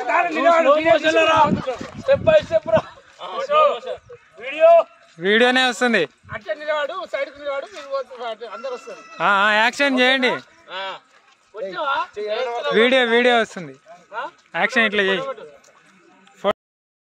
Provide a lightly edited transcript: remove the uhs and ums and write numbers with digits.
Step by step వీడియోనే వస్తుంది. Action చేయండి. వీడియో వస్తుంది. యాక్షన్ ఇట్లా చేయి.